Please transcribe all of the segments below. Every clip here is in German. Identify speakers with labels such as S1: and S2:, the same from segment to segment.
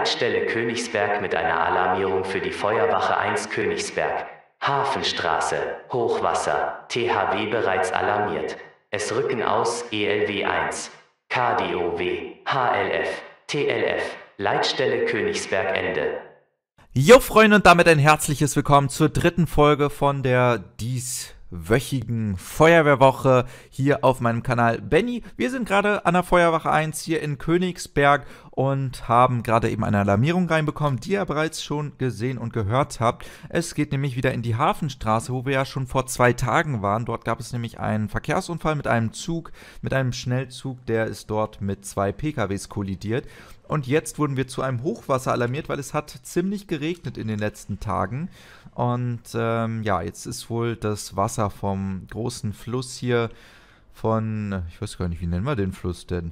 S1: Leitstelle Königsberg mit einer Alarmierung für die Feuerwache 1 Königsberg. Hafenstraße, Hochwasser, THW bereits alarmiert. Es rücken aus ELW 1, KDOW, HLF, TLF, Leitstelle Königsberg Ende.
S2: Jo Freunde, und damit ein herzliches Willkommen zur dritten Folge von der dieswöchigen Feuerwehrwoche hier auf meinem Kanal Benny. Wir sind gerade an der Feuerwache 1 hier in Königsberg und haben gerade eben eine Alarmierung reinbekommen, die ihr bereits schon gesehen und gehört habt. Es geht nämlich wieder in die Hafenstraße, wo wir ja schon vor 2 Tagen waren. Dort gab es nämlich einen Verkehrsunfall mit einem Zug, mit einem Schnellzug, der ist dort mit 2 PKWs kollidiert. Und jetzt wurden wir zu einem Hochwasser alarmiert, weil es hat ziemlich geregnet in den letzten Tagen. Und ja, jetzt ist wohl das Wasser vom großen Fluss hier von, ich weiß gar nicht, wie nennen wir den Fluss denn?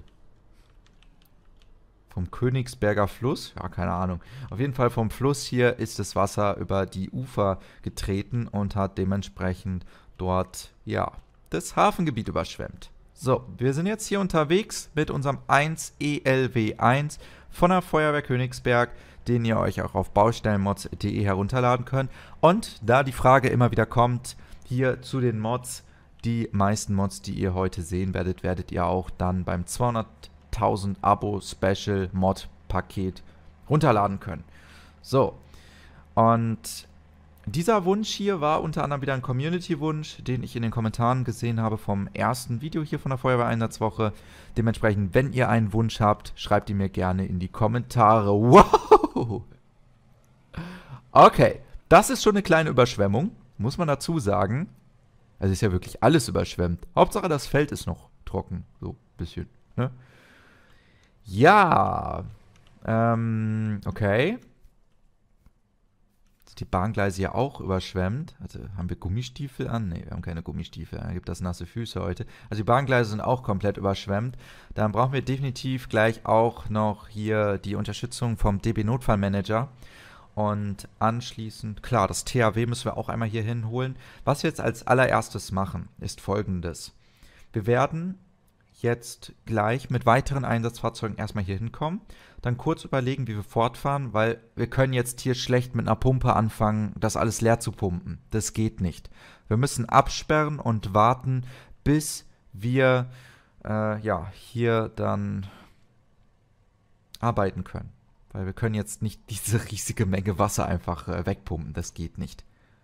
S2: Vom Königsberger Fluss? Ja, keine Ahnung. Auf jeden Fall vom Fluss hier ist das Wasser über die Ufer getreten und hat dementsprechend dort, ja, das Hafengebiet überschwemmt. So, wir sind jetzt hier unterwegs mit unserem 1 ELW1 von der Feuerwehr Königsberg, den ihr euch auch auf baustellenmods.de herunterladen könnt. Und da die Frage immer wieder kommt, hier zu den Mods, die meisten Mods, die ihr heute sehen werdet, werdet ihr auch dann beim 200.000 Abo-Special-Mod-Paket runterladen können. So, und dieser Wunsch hier war unter anderem wieder ein Community-Wunsch, den ich in den Kommentaren gesehen habe vom ersten Video hier von der Feuerwehr-Einsatzwoche. Dementsprechend, wenn ihr einen Wunsch habt, schreibt ihn mir gerne in die Kommentare. Wow! Okay, das ist schon eine kleine Überschwemmung, muss man dazu sagen. Also ist ja wirklich alles überschwemmt. Hauptsache das Feld ist noch trocken, so ein bisschen, ne? Ja, okay. Die Bahngleise ja auch überschwemmt. Also haben wir Gummistiefel an? Ne, wir haben keine Gummistiefel. Da gibt das nasse Füße heute. Also die Bahngleise sind auch komplett überschwemmt. Dann brauchen wir definitiv gleich auch noch hier die Unterstützung vom DB Notfallmanager. Und anschließend, klar, das THW müssen wir auch einmal hier hinholen. Was wir jetzt als allererstes machen, ist Folgendes. Wir werden jetzt gleich mit weiteren Einsatzfahrzeugen erstmal hier hinkommen, dann kurz überlegen, wie wir fortfahren, weil wir können jetzt hier schlecht mit einer Pumpe anfangen, das alles leer zu pumpen. Das geht nicht. Wir müssen absperren und warten, bis wir ja, hier dann arbeiten können. Weil wir können jetzt nicht diese riesige Menge Wasser einfach wegpumpen. Das geht nicht.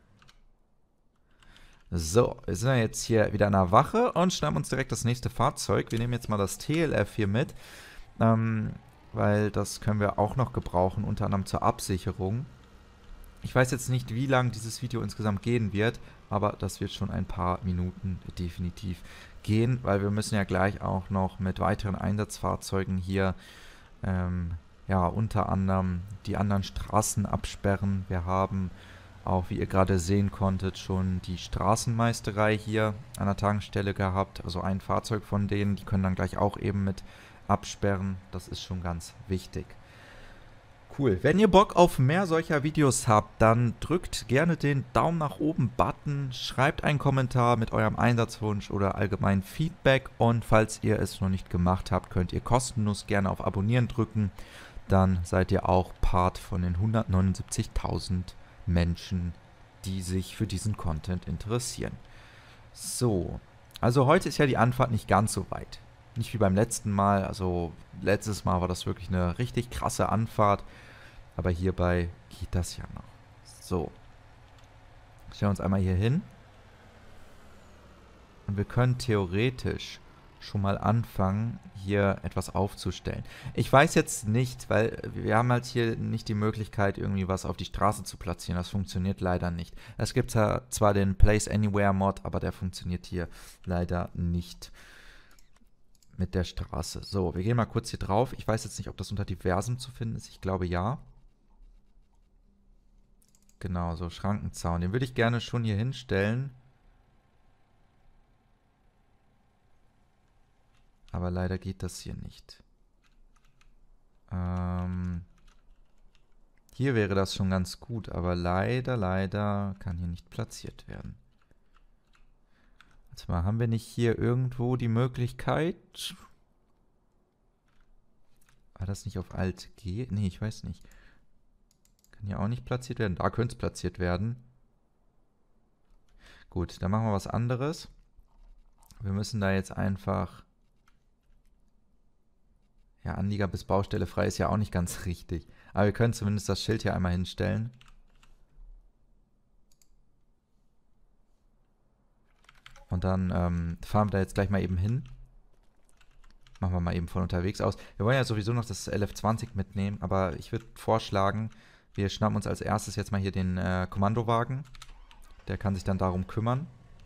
S2: So, wir sind ja jetzt hier wieder an der Wache und schnappen uns direkt das nächste Fahrzeug. Wir nehmen jetzt mal das TLF hier mit, weil das können wir auch noch gebrauchen, unter anderem zur Absicherung. Ich weiß jetzt nicht, wie lang dieses Video insgesamt gehen wird, aber das wird schon ein paar Minuten definitiv gehen, weil wir müssen ja gleich auch noch mit weiteren Einsatzfahrzeugen hier, ja, unter anderem die anderen Straßen absperren. Wir haben auch, wie ihr gerade sehen konntet, schon die Straßenmeisterei hier an der Tankstelle gehabt. Also ein Fahrzeug von denen, die können dann gleich auch eben mit absperren. Das ist schon ganz wichtig. Cool. Wenn ihr Bock auf mehr solcher Videos habt, dann drückt gerne den Daumen nach oben Button, schreibt einen Kommentar mit eurem Einsatzwunsch oder allgemein Feedback. Und falls ihr es noch nicht gemacht habt, könnt ihr kostenlos gerne auf Abonnieren drücken. Dann seid ihr auch Part von den 179.000 Menschen, die sich für diesen Content interessieren. So, also heute ist ja die Anfahrt nicht ganz so weit. Nicht wie beim letzten Mal, also letztes Mal war das wirklich eine richtig krasse Anfahrt, aber hierbei geht das ja noch. So, stellen wir uns einmal hier hin und wir können theoretisch schon mal anfangen, hier etwas aufzustellen. Ich weiß jetzt nicht, weil wir haben halt hier nicht die Möglichkeit, irgendwie was auf die Straße zu platzieren. Das funktioniert leider nicht. Es gibt ja zwar den Place Anywhere Mod, aber der funktioniert hier leider nicht mit der Straße. So, wir gehen mal kurz hier drauf. Ich weiß jetzt nicht, ob das unter Diversem zu finden ist. Ich glaube ja. Genau, so Schrankenzaun. Den würde ich gerne schon hier hinstellen. Aber leider geht das hier nicht. Hier wäre das schon ganz gut, aber leider kann hier nicht platziert werden. Warte mal, haben wir nicht hier irgendwo die Möglichkeit? War das nicht auf Alt G? Nee, ich weiß nicht. Kann hier auch nicht platziert werden. Da könnte es platziert werden. Gut, dann machen wir was anderes. Wir müssen da jetzt einfach... Ja, Anlieger bis Baustelle frei ist ja auch nicht ganz richtig. Aber wir können zumindest das Schild hier einmal hinstellen. Und dann fahren wir da jetzt gleich mal eben hin. Machen wir mal eben von unterwegs aus. Wir wollen ja sowieso noch das LF20 mitnehmen, aber ich würde vorschlagen, wir schnappen uns als erstes jetzt mal hier den Kommandowagen. Der kann sich dann darum kümmern.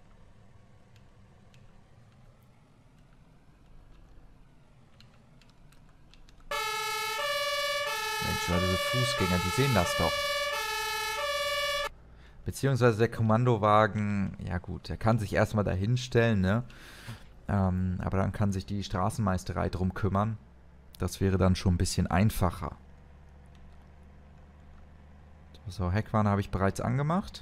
S2: Mensch, diese Fußgänger, die sehen das doch. Beziehungsweise der Kommandowagen, ja gut, der kann sich erstmal da hinstellen, ne? Aber dann kann sich die Straßenmeisterei drum kümmern. Das wäre dann schon ein bisschen einfacher. So, Heckwarner habe ich bereits angemacht.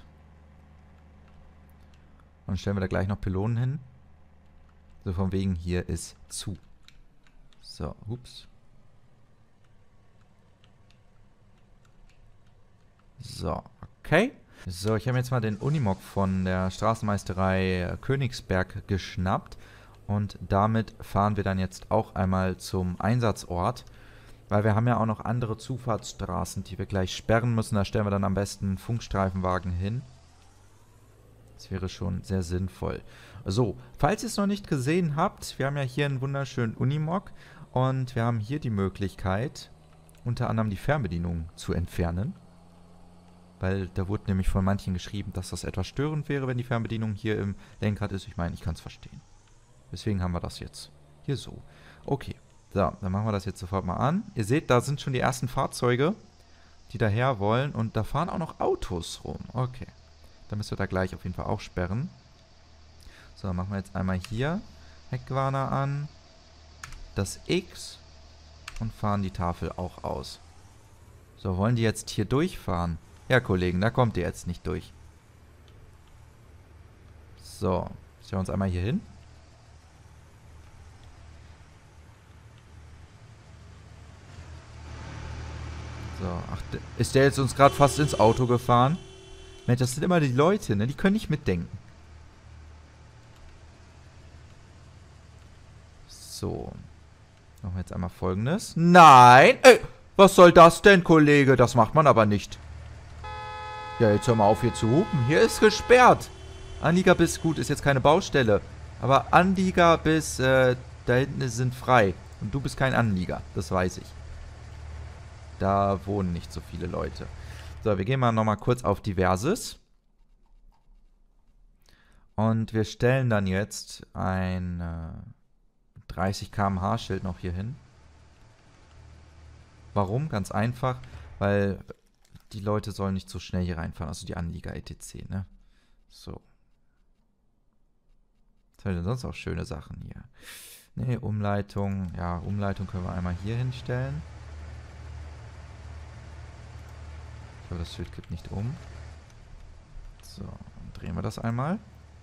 S2: Und stellen wir da gleich noch Pylonen hin. So, von wegen, hier ist zu. So, ups. So, okay. So, ich habe jetzt mal den Unimog von der Straßenmeisterei Königsberg geschnappt. Und damit fahren wir dann jetzt auch einmal zum Einsatzort. Weil wir haben ja auch noch andere Zufahrtsstraßen, die wir gleich sperren müssen. Da stellen wir dann am besten einen Funkstreifenwagen hin. Das wäre schon sehr sinnvoll. So, falls ihr es noch nicht gesehen habt, wir haben ja hier einen wunderschönen Unimog. Und wir haben hier die Möglichkeit, unter anderem die Fernbedienung zu entfernen. Weil da wurde nämlich von manchen geschrieben, dass das etwas störend wäre, wenn die Fernbedienung hier im Lenkrad ist. Ich meine, ich kann es verstehen. Deswegen haben wir das jetzt hier so. Okay, so, dann machen wir das jetzt sofort mal an. Ihr seht, da sind schon die ersten Fahrzeuge, die daher wollen. Und da fahren auch noch Autos rum. Okay, dann müssen wir da gleich auf jeden Fall auch sperren. So, dann machen wir jetzt einmal hier Heckwarner an, das X und fahren die Tafel auch aus. So, wollen die jetzt hier durchfahren? Ja, Kollegen, da kommt ihr jetzt nicht durch. So, stellen wir uns einmal hier hin. So, ach, ist der jetzt uns gerade fast ins Auto gefahren? Mensch, das sind immer die Leute, ne? Die können nicht mitdenken. So. Machen wir jetzt einmal Folgendes. Nein! Ey, was soll das denn, Kollege? Das macht man aber nicht. Ja, jetzt hör mal auf hier zu hupen. Hier ist gesperrt. Anlieger bis, gut, ist jetzt keine Baustelle. Aber Anlieger bis, da hinten sind frei. Und du bist kein Anlieger, das weiß ich. Da wohnen nicht so viele Leute. So, wir gehen mal nochmal kurz auf Diverses. Und wir stellen dann jetzt ein 30 km/h Schild noch hier hin. Warum? Ganz einfach, weil die Leute sollen nicht so schnell hier reinfahren, also die Anlieger etc., ne? So. Was haben wir denn sonst auch schöne Sachen hier? Ne, Umleitung. Ja, Umleitung können wir einmal hier hinstellen. Ich glaube, das Schild kippt nicht um. So, dann drehen wir das einmal.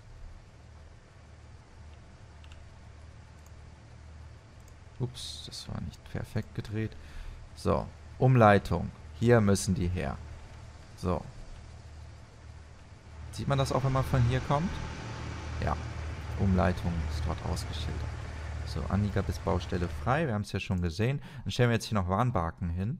S2: Ups, das war nicht perfekt gedreht. So, Umleitung. Hier müssen die her. So. Sieht man das auch, wenn man von hier kommt? Ja. Umleitung ist dort ausgeschildert. So, Anlieger bis Baustelle frei. Wir haben es ja schon gesehen. Dann stellen wir jetzt hier noch Warnbarken hin.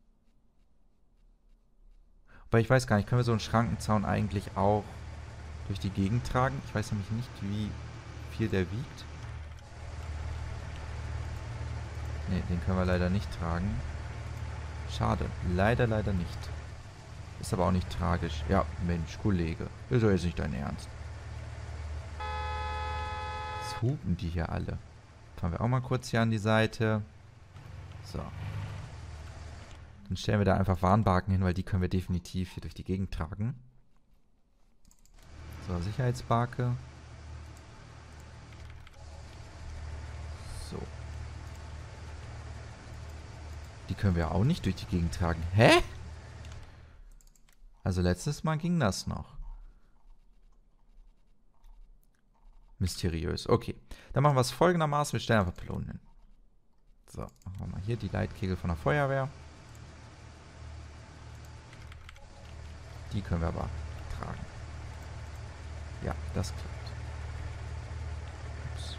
S2: Aber ich weiß gar nicht, können wir so einen Schrankenzaun eigentlich auch durch die Gegend tragen? Ich weiß nämlich nicht, wie viel der wiegt. Ne, den können wir leider nicht tragen. Schade. Leider, leider nicht. Ist aber auch nicht tragisch. Ja, Mensch, Kollege. Ist doch jetzt nicht dein Ernst. Was hupen die hier alle? Fahren wir auch mal kurz hier an die Seite. So. Dann stellen wir da einfach Warnbarken hin, weil die können wir definitiv hier durch die Gegend tragen. So, Sicherheitsbarke. So. Die können wir auch nicht durch die Gegend tragen. Hä? Also letztes Mal ging das noch. Mysteriös. Okay. Dann machen wir es folgendermaßen. Wir stellen einfach Pylonen hin. So, machen wir mal hier die Leitkegel von der Feuerwehr. Die können wir aber tragen. Ja, das klappt. Ups.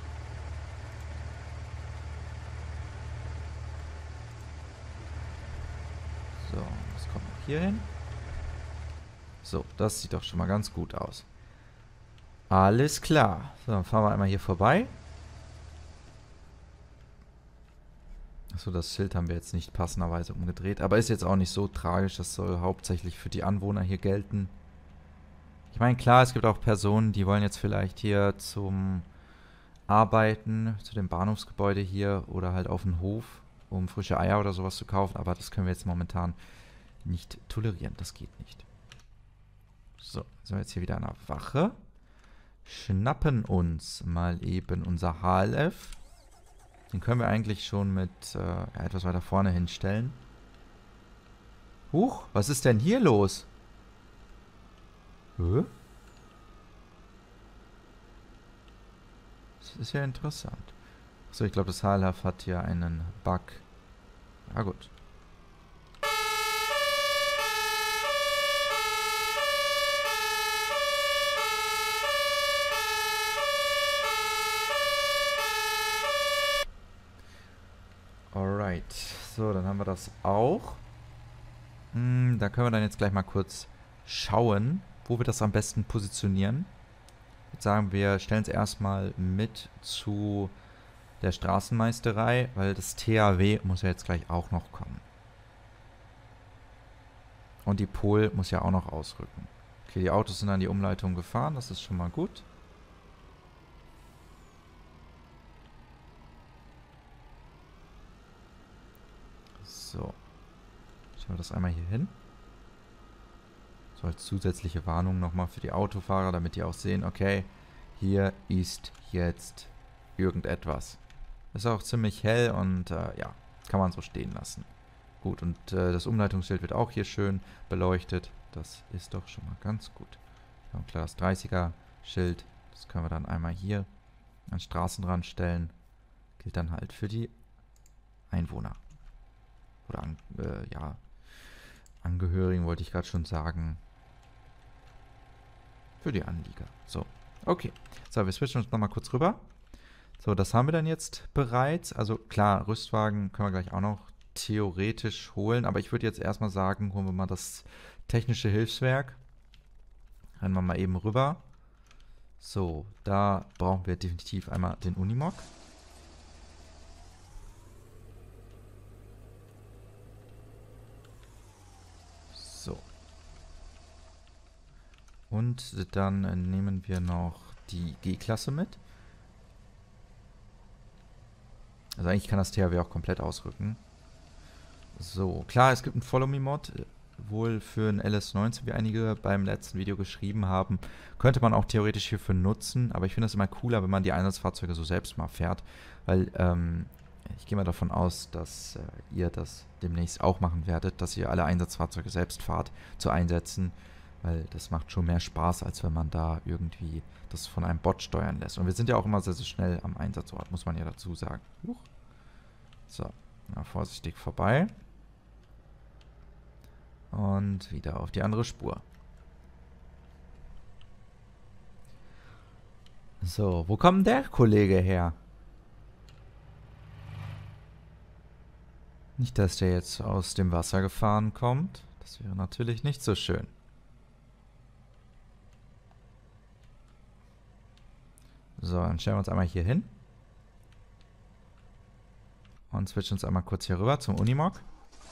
S2: So, das kommt noch hier hin. So, das sieht doch schon mal ganz gut aus. Alles klar. So, dann fahren wir einmal hier vorbei. Achso, das Schild haben wir jetzt nicht passenderweise umgedreht. Aber ist jetzt auch nicht so tragisch. Das soll hauptsächlich für die Anwohner hier gelten. Ich meine, klar, es gibt auch Personen, die wollen jetzt vielleicht hier zum Arbeiten, zu dem Bahnhofsgebäude hier oder halt auf den Hof, um frische Eier oder sowas zu kaufen. Aber das können wir jetzt momentan nicht tolerieren. Das geht nicht. So, sind wir jetzt hier wieder an der Wache. Schnappen uns mal eben unser HLF. Den können wir eigentlich schon mit etwas weiter vorne hinstellen. Huch, was ist denn hier los? Hä? Das ist ja interessant. Achso, ich glaube, das HLF hat hier einen Bug. Ja gut. Alright. So, dann haben wir das auch. Da können wir dann jetzt gleich mal kurz schauen, wo wir das am besten positionieren. Ich würde sagen, wir stellen es erstmal mit zu der Straßenmeisterei, weil das THW muss ja jetzt gleich auch noch kommen. Und die Pol muss ja auch noch ausrücken. Okay, die Autos sind an die Umleitung gefahren, das ist schon mal gut. So. Schauen wir das einmal hier hin. So als zusätzliche Warnung nochmal für die Autofahrer, damit die auch sehen, okay, hier ist jetzt irgendetwas. Ist auch ziemlich hell und ja, kann man so stehen lassen. Gut, und das Umleitungsschild wird auch hier schön beleuchtet. Das ist doch schon mal ganz gut. Ja, und klar, das 30er-Schild, das können wir dann einmal hier an den Straßenrand stellen. Gilt dann halt für die Einwohner. Oder ja, Angehörigen wollte ich gerade schon sagen. Für die Anlieger. So, okay. So, wir switchen uns nochmal kurz rüber. So, das haben wir dann jetzt bereits. Also klar, Rüstwagen können wir gleich auch noch theoretisch holen. Aber ich würde jetzt erstmal sagen, holen wir mal das technische Hilfswerk. Rennen wir mal eben rüber. So, da brauchen wir definitiv einmal den Unimog. So. Und dann nehmen wir noch die G-Klasse mit. Also eigentlich kann das THW auch komplett ausrücken. So, klar, es gibt einen Follow-Me-Mod, wohl für ein LS19, wie einige beim letzten Video geschrieben haben. Könnte man auch theoretisch hierfür nutzen, aber ich finde es immer cooler, wenn man die Einsatzfahrzeuge so selbst mal fährt, weil ich gehe mal davon aus, dass ihr das demnächst auch machen werdet, dass ihr alle Einsatzfahrzeuge selbst fahrt zu Einsätzen, weil das macht schon mehr Spaß, als wenn man da irgendwie das von einem Bot steuern lässt. Und wir sind ja auch immer sehr, sehr schnell am Einsatzort, muss man ja dazu sagen. So, na, vorsichtig vorbei. Und wieder auf die andere Spur. So, wo kommt der Kollege her? Nicht, dass der jetzt aus dem Wasser gefahren kommt. Das wäre natürlich nicht so schön. So, dann stellen wir uns einmal hier hin. Und switchen uns einmal kurz hier rüber zum Unimog.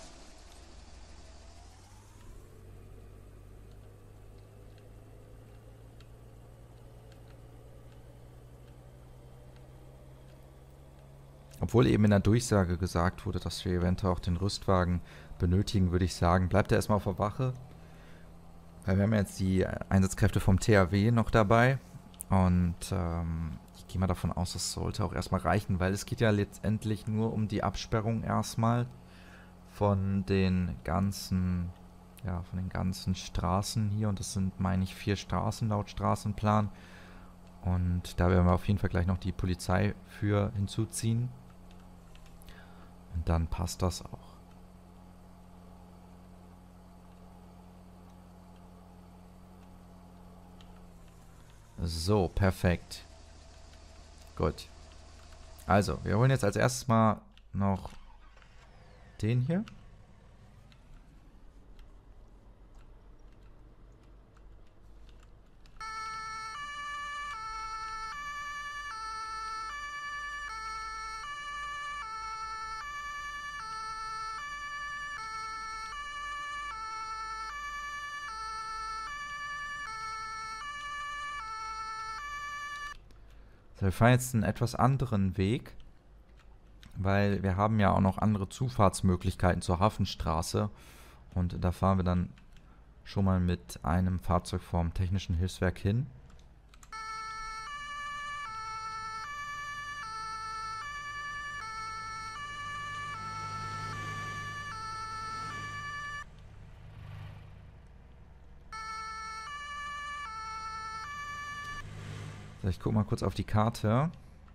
S2: Obwohl eben in der Durchsage gesagt wurde, dass wir eventuell auch den Rüstwagen benötigen, würde ich sagen, bleibt er erstmal auf der Wache. Weil wir haben jetzt die Einsatzkräfte vom THW noch dabei. Und ich gehe mal davon aus, das sollte auch erstmal reichen, weil es geht ja letztendlich nur um die Absperrung erstmal von den ganzen, ja, von den ganzen Straßen hier. Und das sind, meine ich, 4 Straßen laut Straßenplan. Und da werden wir auf jeden Fall gleich noch die Polizei für hinzuziehen. Und dann passt das auch. So, perfekt. Gut. Also, wir holen jetzt als erstes mal noch den hier. So, wir fahren jetzt einen etwas anderen Weg, weil wir haben ja auch noch andere Zufahrtsmöglichkeiten zur Hafenstraße. Und da fahren wir dann schon mal mit einem Fahrzeug vom Technischen Hilfswerk hin. So, ich gucke mal kurz auf die Karte.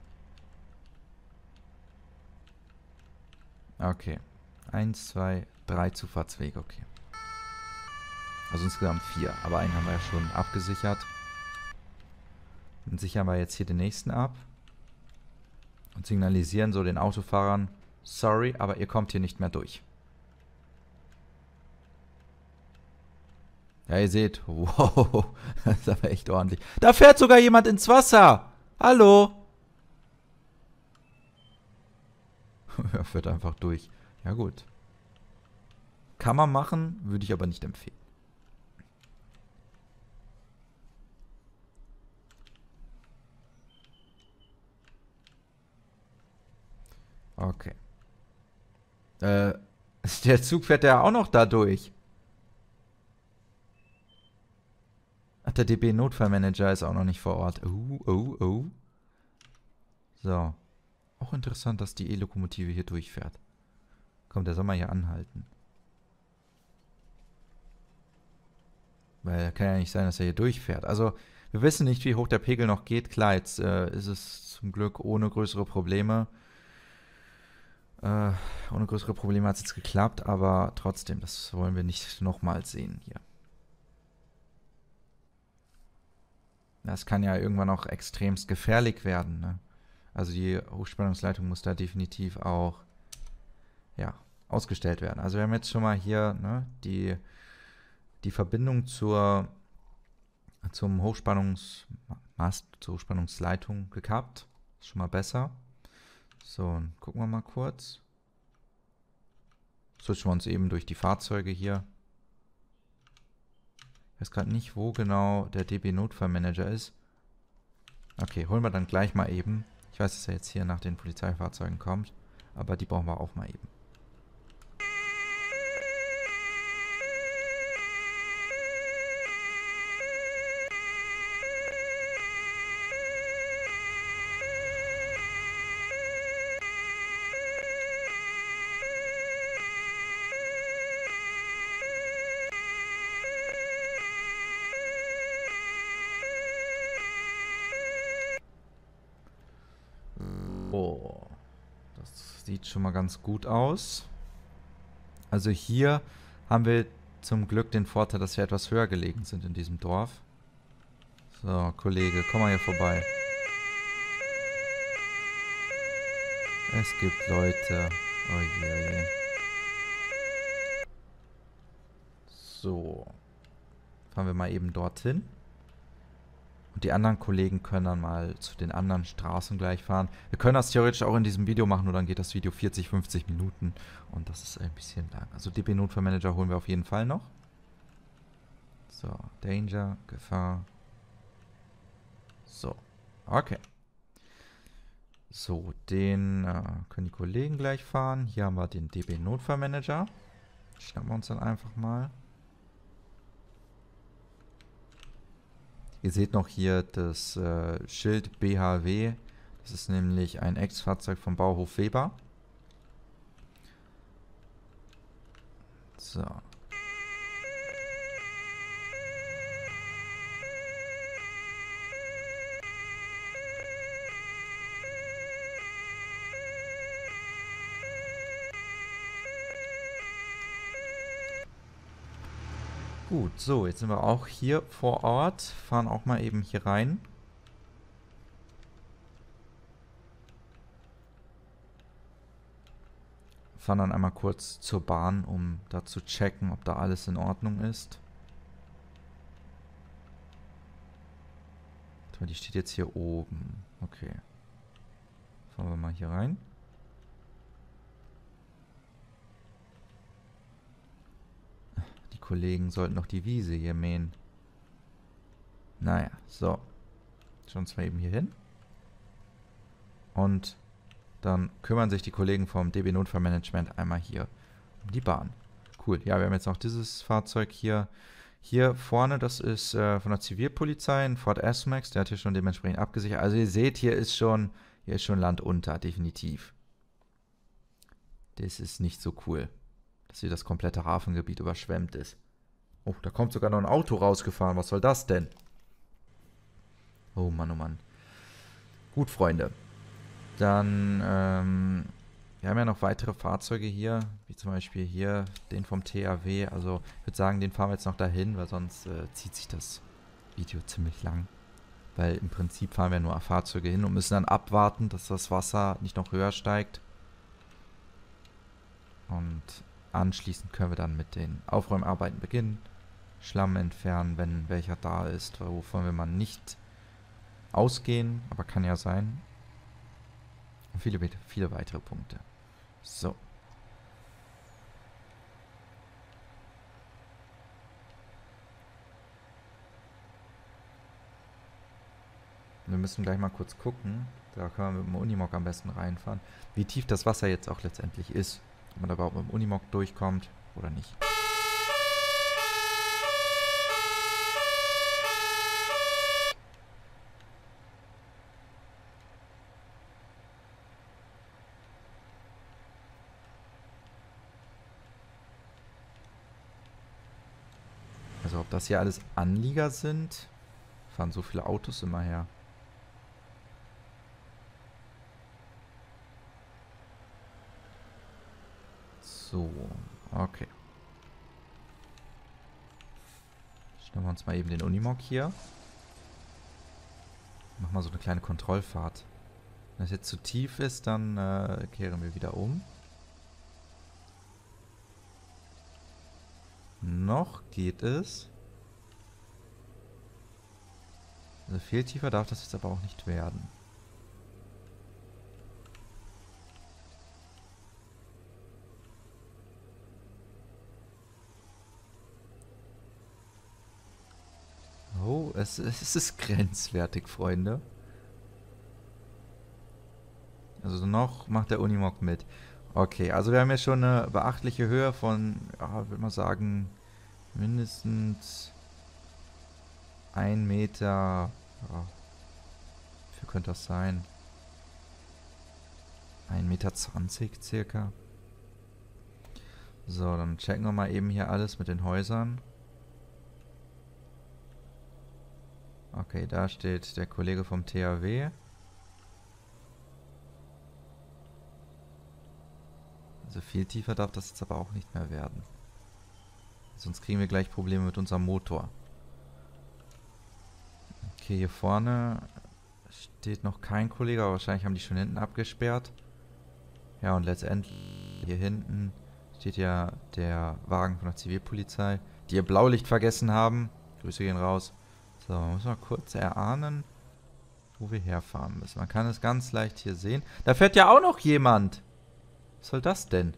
S2: Okay. 1, 2, 3 Zufahrtswege, okay. Also insgesamt 4, aber einen haben wir ja schon abgesichert. Dann sichern wir jetzt hier den nächsten ab. Und signalisieren so den Autofahrern, sorry, aber ihr kommt hier nicht mehr durch. Ja, ihr seht, wow, das ist aber echt ordentlich. Da fährt sogar jemand ins Wasser. Hallo? Er fährt einfach durch. Ja gut. Kann man machen, würde ich aber nicht empfehlen. Okay. Der Zug fährt ja auch noch da durch. Ach, der DB-Notfallmanager ist auch noch nicht vor Ort. Oh. So. Auch interessant, dass die E-Lokomotive hier durchfährt. Komm, der soll mal hier anhalten. Weil kann ja nicht sein, dass er hier durchfährt. Also, wir wissen nicht, wie hoch der Pegel noch geht. Klar, jetzt ist es zum Glück ohne größere Probleme. Ohne größere Probleme hat es jetzt geklappt, aber trotzdem, das wollen wir nicht nochmal sehen hier. Das kann ja irgendwann auch extremst gefährlich werden, ne? Also die Hochspannungsleitung muss da definitiv auch, ja, ausgestellt werden. Also wir haben jetzt schon mal hier, ne, die Verbindung zum Hochspannungsmast, zur Hochspannungsleitung gekappt. Ist schon mal besser. So, und gucken wir mal kurz. Switchen wir uns eben durch die Fahrzeuge hier. Ich weiß gerade nicht, wo genau der DB-Notfallmanager ist. Okay, holen wir dann gleich mal eben. Ich weiß, dass er jetzt hier nach den Polizeifahrzeugen kommt, aber die brauchen wir auch mal eben. Oh, das sieht schon mal ganz gut aus. Also hier haben wir zum Glück den Vorteil, dass wir etwas höher gelegen sind in diesem Dorf. So, Kollege, komm mal hier vorbei. Es gibt Leute. Oh je. So. Fahren wir mal eben dorthin. Und die anderen Kollegen können dann mal zu den anderen Straßen gleich fahren. Wir können das theoretisch auch in diesem Video machen, nur dann geht das Video 40, 50 Minuten. Und das ist ein bisschen lang. Also DB-Notfallmanager holen wir auf jeden Fall noch. So, Danger, Gefahr. So, okay. So, den können die Kollegen gleich fahren. Hier haben wir den DB-Notfallmanager. Schnappen wir uns dann einfach mal. Ihr seht noch hier das Schild BHW. Das ist nämlich ein Ex-Fahrzeug vom Bauhof Weber. So. Gut, so, jetzt sind wir auch hier vor Ort. Fahren auch mal eben hier rein. Fahren dann einmal kurz zur Bahn, um da zu checken, ob da alles in Ordnung ist. Die steht jetzt hier oben. Okay. Fahren wir mal hier rein. Die Kollegen sollten noch die Wiese hier mähen. Naja, so. Schauen wir mal eben hier hin. Und dann kümmern sich die Kollegen vom DB Notfallmanagement einmal hier um die Bahn. Cool. Ja, wir haben jetzt noch dieses Fahrzeug hier. Hier vorne, das ist von der Zivilpolizei, ein Ford S-Max. Der hat hier schon dementsprechend abgesichert. Also ihr seht, hier ist schon Land unter, definitiv. Das ist nicht so cool, dass hier das komplette Hafengebiet überschwemmt ist. Oh, da kommt sogar noch ein Auto rausgefahren. Was soll das denn? Oh Mann, oh Mann. Gut, Freunde. Dann, wir haben ja noch weitere Fahrzeuge hier, wie zum Beispiel hier den vom THW. Also ich würde sagen, den fahren wir jetzt noch dahin, weil sonst zieht sich das Video ziemlich lang. Weil im Prinzip fahren wir nur Fahrzeuge hin und müssen dann abwarten, dass das Wasser nicht noch höher steigt. Und anschließend können wir dann mit den Aufräumarbeiten beginnen. Schlamm entfernen, wenn welcher da ist, wovon wir mal nicht ausgehen, aber kann ja sein. Und viele weitere Punkte. So. Wir müssen gleich mal kurz gucken. Da können wir mit dem Unimog am besten reinfahren. Wie tief das Wasser jetzt auch letztendlich ist. Ob man da überhaupt mit dem Unimog durchkommt oder nicht. Also ob das hier alles Anlieger sind, fahren so viele Autos immer her. So, okay. Stellen wir uns mal eben den Unimog hier. Machen wir so eine kleine Kontrollfahrt. Wenn das jetzt zu tief ist, dann kehren wir wieder um. Noch geht es. Also viel tiefer darf das jetzt aber auch nicht werden. Oh, es ist grenzwertig, Freunde. Also noch macht der Unimog mit. Okay, also wir haben ja schon eine beachtliche Höhe von, ja, würde man sagen, mindestens 1 Meter. Ja, wie viel könnte das sein? 1,20 Meter circa. So, dann checken wir mal eben hier alles mit den Häusern. Okay, da steht der Kollege vom THW. Also viel tiefer darf das jetzt aber auch nicht mehr werden. Sonst kriegen wir gleich Probleme mit unserem Motor. Okay, hier vorne steht noch kein Kollege, aber wahrscheinlich haben die schon hinten abgesperrt. Ja, und letztendlich hier hinten steht ja der Wagen von der Zivilpolizei, die ihr Blaulicht vergessen haben. Grüße gehen raus. So, man muss mal kurz erahnen, wo wir herfahren müssen. Man kann es ganz leicht hier sehen. Da fährt ja auch noch jemand. Was soll das denn?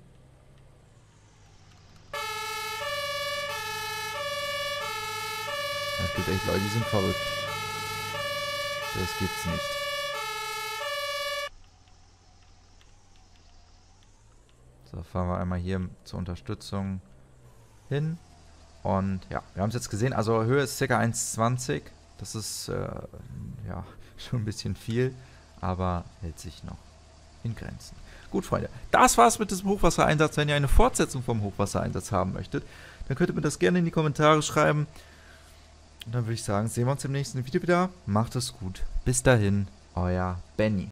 S2: Es gibt echt Leute, die sind verrückt. Das gibt's nicht. So, fahren wir einmal hier zur Unterstützung hin. Und ja, wir haben es jetzt gesehen. Also Höhe ist ca. 1,20. Das ist ja schon ein bisschen viel, aber hält sich noch in Grenzen. Gut, Freunde, das war's mit diesem Hochwassereinsatz. Wenn ihr eine Fortsetzung vom Hochwassereinsatz haben möchtet, dann könnt ihr mir das gerne in die Kommentare schreiben. Und dann würde ich sagen, sehen wir uns im nächsten Video wieder. Macht es gut. Bis dahin, euer Benny.